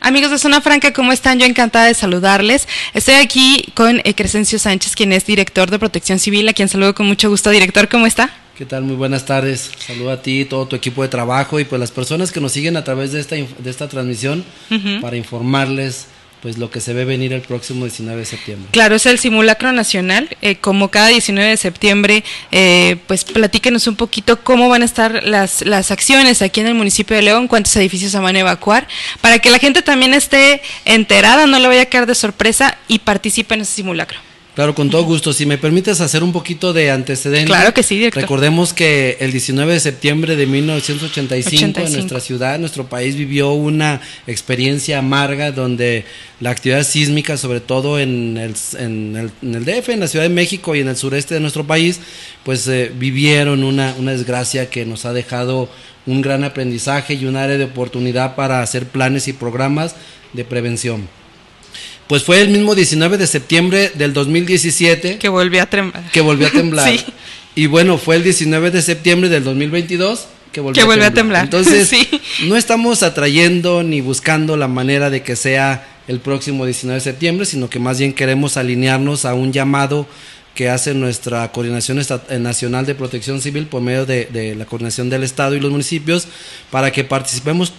Amigos de Zona Franca, ¿cómo están? Yo encantada de saludarles. Estoy aquí con Crescencio Sánchez, quien es director de Protección Civil, a quien saludo con mucho gusto. Director, ¿cómo está? ¿Qué tal? Muy buenas tardes. Saludo a ti, todo tu equipo de trabajo y pues las personas que nos siguen a través de esta transmisión para informarles pues lo que se ve venir el próximo 19 de septiembre. Claro, es el simulacro nacional. Como cada 19 de septiembre, pues platíquenos un poquito cómo van a estar las acciones aquí en el municipio de León, cuántos edificios se van a evacuar, para que la gente también esté enterada, no le vaya a caer de sorpresa y participe en ese simulacro. Claro, con todo gusto. Si me permites hacer un poquito de antecedente. Claro que sí, director. Recordemos que el 19 de septiembre de 1985 en nuestra ciudad, en nuestro país, vivió una experiencia amarga donde la actividad sísmica, sobre todo en el DF, en la Ciudad de México y en el sureste de nuestro país, pues vivieron una desgracia que nos ha dejado un gran aprendizaje y un área de oportunidad para hacer planes y programas de prevención. Pues fue el mismo 19 de septiembre del 2017 que volvió a temblar. Sí. Y bueno, fue el 19 de septiembre del 2022 que volvió a temblar. Entonces, sí, no estamos atrayendo ni buscando la manera de que sea el próximo 19 de septiembre, sino que más bien queremos alinearnos a un llamado que hace nuestra Coordinación Nacional de Protección Civil por medio de la coordinación del Estado y los municipios, para que participemos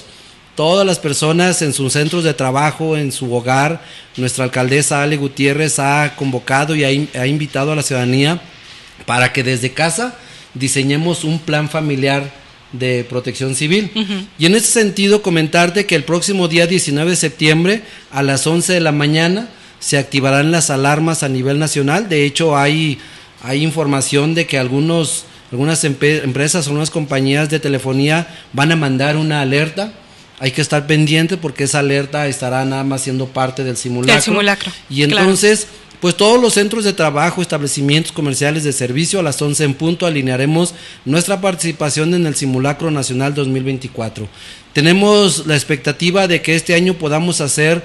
todas las personas en sus centros de trabajo, en su hogar. Nuestra alcaldesa Ale Gutiérrez ha convocado y ha invitado a la ciudadanía para que desde casa diseñemos un plan familiar de protección civil. Y en ese sentido comentarte que el próximo día 19 de septiembre a las 11 de la mañana se activarán las alarmas a nivel nacional. De hecho hay información de que algunas empresas o algunas compañías de telefonía van a mandar una alerta. Hay que estar pendiente porque esa alerta estará nada más siendo parte del simulacro. Y entonces, claro, pues todos los centros de trabajo, establecimientos comerciales de servicio, a las 11 en punto alinearemos nuestra participación en el Simulacro Nacional 2024. Tenemos la expectativa de que este año podamos hacer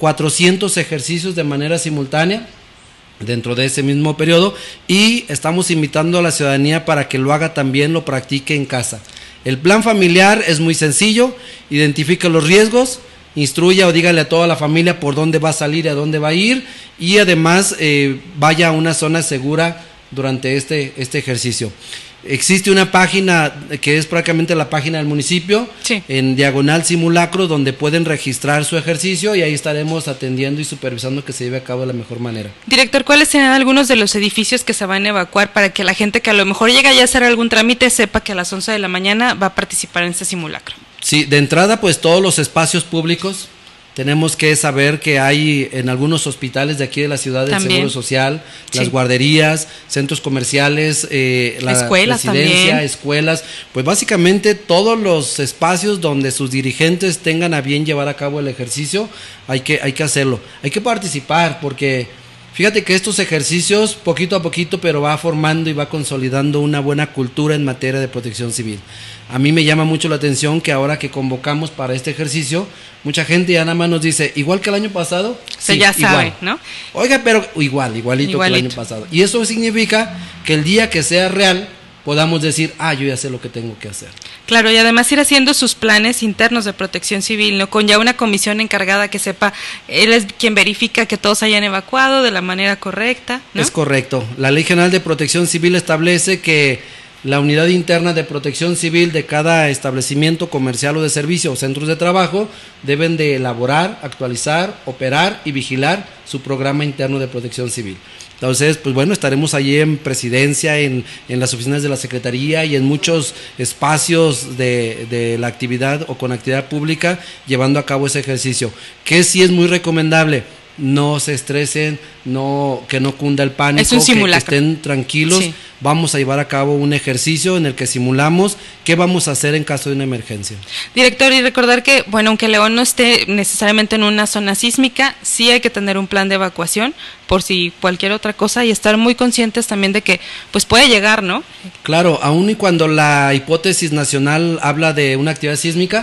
400 ejercicios de manera simultánea dentro de ese mismo periodo, y estamos invitando a la ciudadanía para que lo haga también, lo practique en casa. El plan familiar es muy sencillo: identifique los riesgos, instruya o dígale a toda la familia por dónde va a salir y a dónde va a ir, y además vaya a una zona segura durante este ejercicio. Existe una página que es prácticamente la página del municipio, sí, en diagonal simulacro, donde pueden registrar su ejercicio y ahí estaremos atendiendo y supervisando que se lleve a cabo de la mejor manera. Director, ¿cuáles serán algunos de los edificios que se van a evacuar para que la gente que a lo mejor llega ya a hacer algún trámite sepa que a las 11 de la mañana va a participar en este simulacro? Sí, de entrada pues todos los espacios públicos. Tenemos que saber que hay en algunos hospitales de aquí de la ciudad del Seguro Social, las guarderías, centros comerciales, la escuelas residencia, también, escuelas, pues básicamente todos los espacios donde sus dirigentes tengan a bien llevar a cabo el ejercicio, hay que hacerlo, hay que participar, porque fíjate que estos ejercicios poquito a poquito pero va formando y va consolidando una buena cultura en materia de protección civil. A mí me llama mucho la atención que ahora que convocamos para este ejercicio, mucha gente ya nada más nos dice, igual que el año pasado. Sí, ya sabe, ¿no? Oiga, pero igualito que el año pasado. Y eso significa que el día que sea real podamos decir, yo ya sé lo que tengo que hacer. Claro, y además ir haciendo sus planes internos de protección civil, ¿no? Con ya una comisión encargada que sepa, él es quien verifica que todos hayan evacuado de la manera correcta, ¿no? Es correcto. La Ley General de Protección Civil establece que la unidad interna de protección civil de cada establecimiento comercial o de servicio o centros de trabajo deben de elaborar, actualizar, operar y vigilar su programa interno de protección civil. Entonces, pues bueno, estaremos allí en presidencia, en las oficinas de la Secretaría y en muchos espacios de la actividad o con actividad pública llevando a cabo ese ejercicio, que sí es muy recomendable. No se estresen, que no cunda el pánico, es un simulacro, que estén tranquilos. Sí. Vamos a llevar a cabo un ejercicio en el que simulamos qué vamos a hacer en caso de una emergencia. Director, y recordar que, bueno, aunque León no esté necesariamente en una zona sísmica, sí hay que tener un plan de evacuación por si cualquier otra cosa y estar muy conscientes también de que pues puede llegar, ¿no? Claro, aun y cuando la hipótesis nacional habla de una actividad sísmica,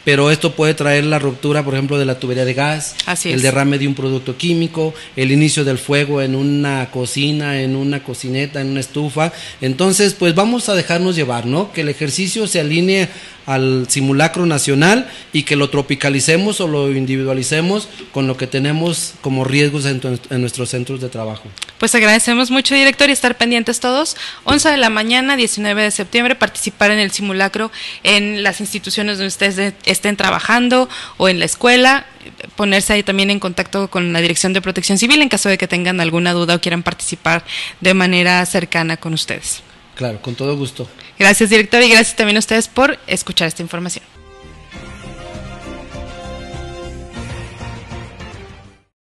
pero esto puede traer la ruptura, por ejemplo, de la tubería de gas, el derrame de un producto químico, el inicio del fuego en una cocina, en una cocineta, en una estufa. Entonces, pues vamos a dejarnos llevar, ¿no? Que el ejercicio se alinee al simulacro nacional y que lo tropicalicemos o lo individualicemos con lo que tenemos como riesgos en nuestros centros de trabajo. Pues agradecemos mucho, director, y estar pendientes todos. 11 de la mañana, 19 de septiembre, participar en el simulacro en las instituciones donde ustedes estén trabajando o en la escuela, ponerse ahí también en contacto con la Dirección de Protección Civil en caso de que tengan alguna duda o quieran participar de manera cercana con ustedes. Claro, con todo gusto. Gracias, director, y gracias también a ustedes por escuchar esta información.